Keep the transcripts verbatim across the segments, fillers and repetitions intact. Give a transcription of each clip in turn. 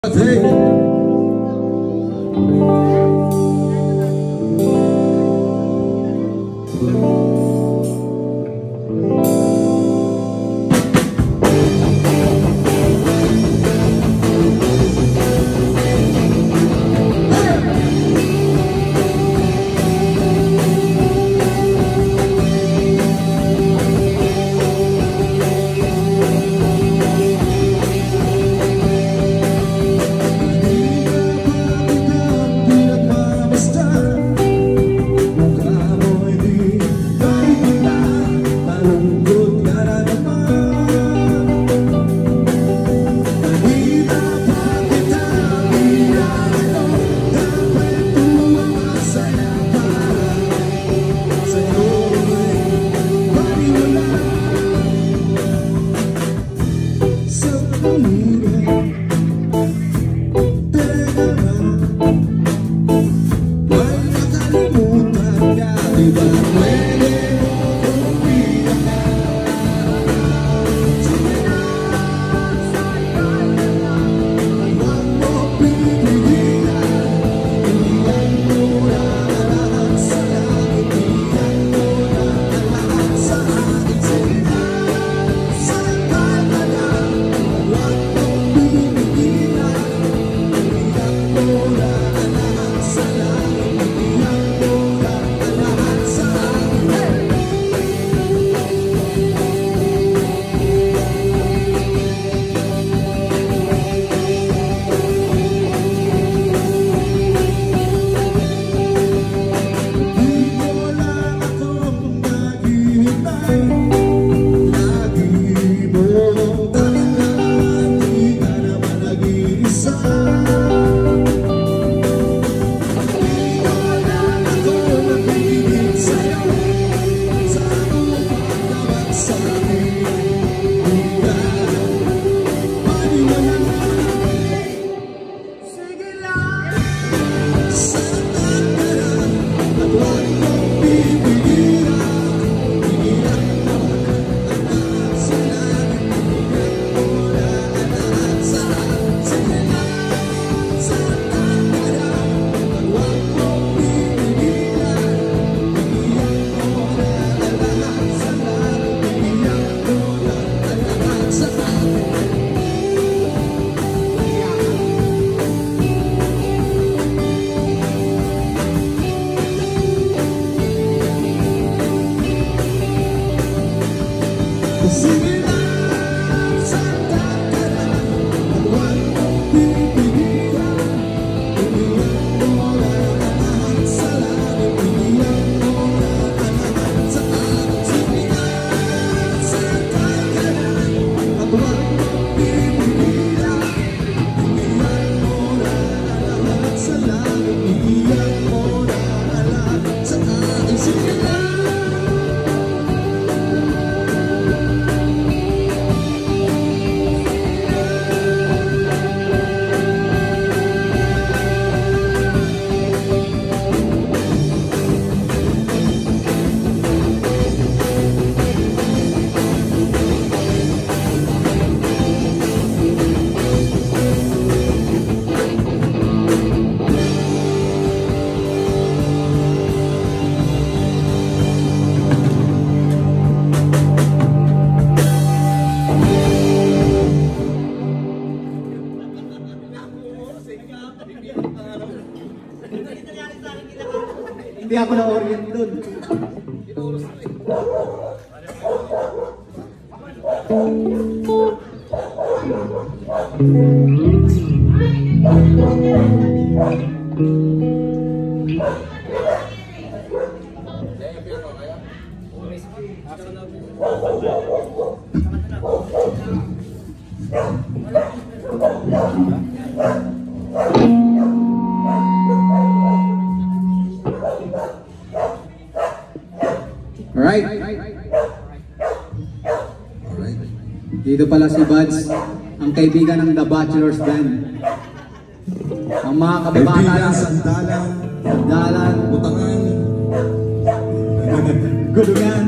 Hey. Hindi ako na-orient dun. Alright. Alright. Dito pala si Buds, ang kaibigan ng The Bachelors Band. Ang mga kababata kaibigan, sandalan, sandalan, butangan, gulungan.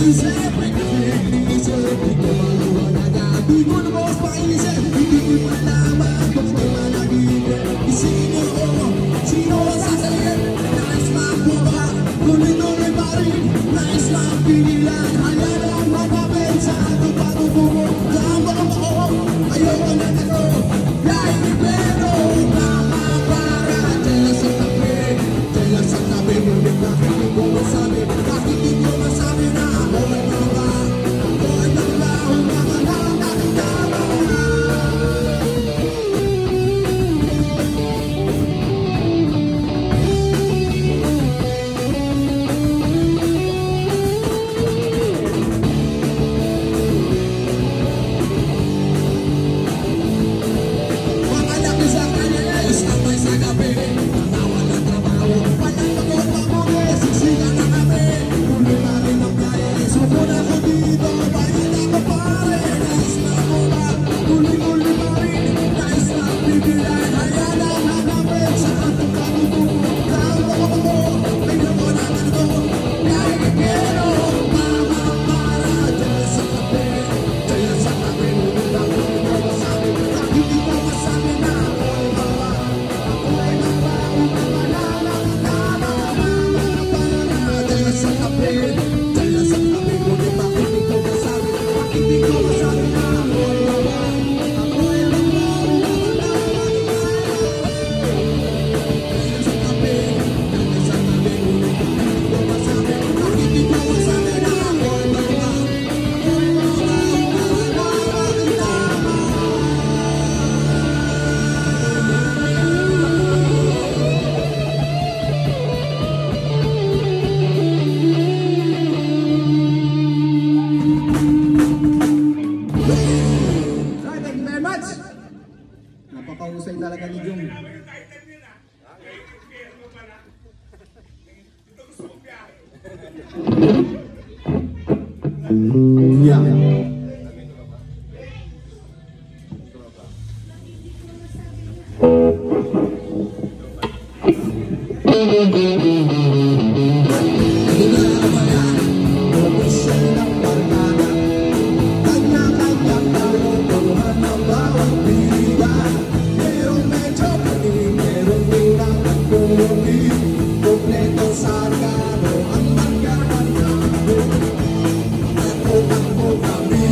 paisip, may iniisip, di ko maliwanag at di ko lubos paisip. Hindi ko malaman kung may managiging isino ko, sino ang sasalit. Nais magbuka, tuloy-tuloy pa rin, nais magpigilan. Haya lang magkapit sa ating patutungo. Tama ako, ayoko na nito, dahil pero tama para dyan sa tabi. Dyan sa tabi, ngunit bakit di ko masabi, bakit di ko masabi na ako ay naba, ako ay naba, umamanang nakitama. Mga laki sa kanya, istamay sa gabi, natawa ng trabaho, walang pagod-pagod, sisiga na kami. Tuloy na rin ang biyahe, suko na ko dito, bayad ako pare. Nais na mula, tuloy-tuloy pa rin, nais na bibilan. Haya lang hanapin sa ating patutungo. Tama ako, tignan mo na ganito, dahil pero tama para dyan sa tabi. Dyan sa tabi, ngunit bakit di ko masabi, bakit di ko masabi na ako ay baba, ako ay baba, umamanang nakitama. Para dyan sa tabi, dyan sa tabi, ngunit bakit di ko masabi, bakit di ko masabi na ako ay baba, ako ay baba, umamanang nakitama. Dyan sa tabi, dyan sa tabi, ngunit bakit di ko masabi, bakit di ko masabi na ako ay baba, ako ay baba, umamanang nakitama. Sir, thank you very much. Napakahusay talaga ni Jung. Yeah. Kompleto sa kano ang magkakantago. At utang mo kami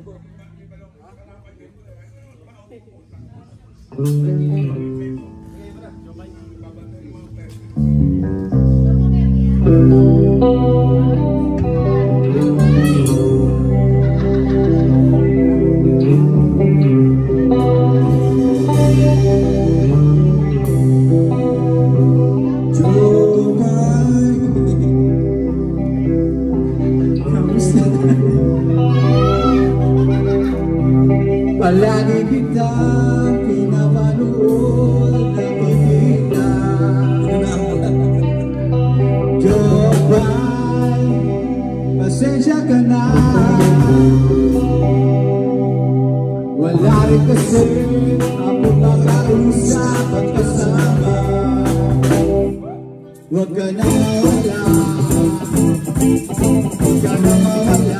Palagi kitang pinapanood, nakikita. Jobay, pasensya ka na. Wala rin kasi ako makausap at kasama. Huwag ka na mawala, huwag ka na mawala.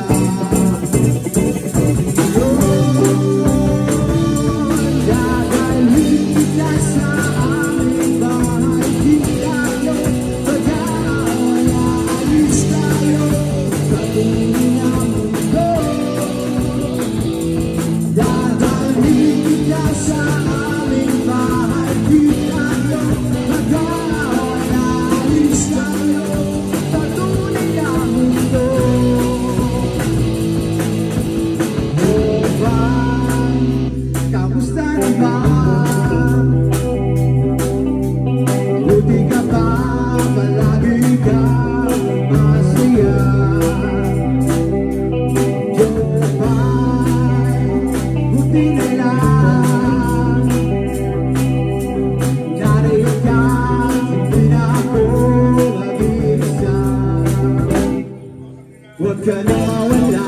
Huwag ka na mawala,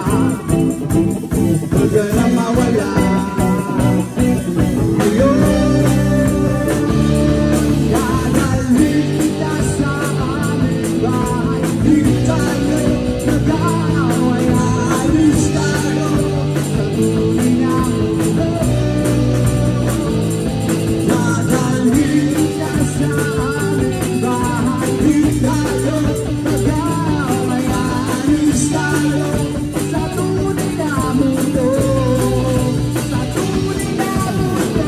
huwag ka na mawala. Ngayon, dadalhin kita sa aming bahay. Di tayo nag-aaway, alis tayo sa tunay na mundo. Dadalhin kita sa aming bahay. Di tayo nag-aaway, alis tayo sa tunay na mundo. Sa tunay na mundo.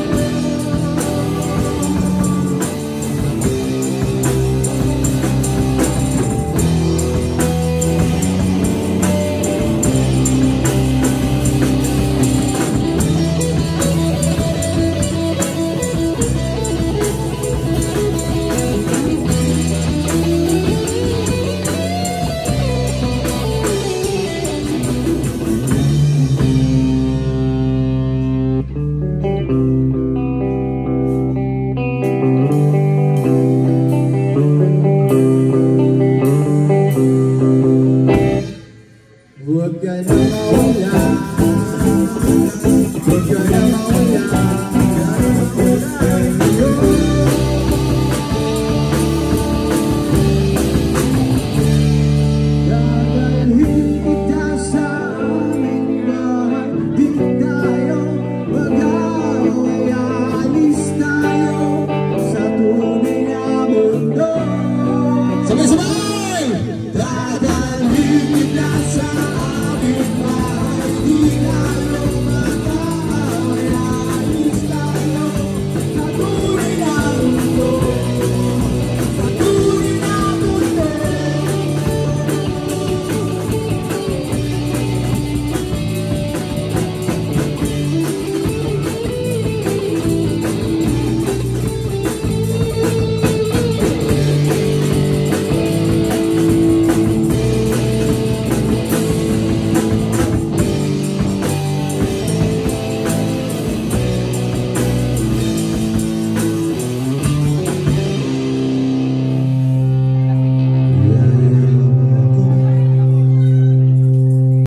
Huwag ka na mawala, huwag ka na